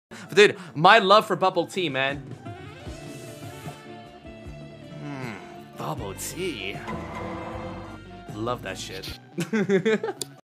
Dude, my love for bubble tea, man. Bubble tea. Love that shit.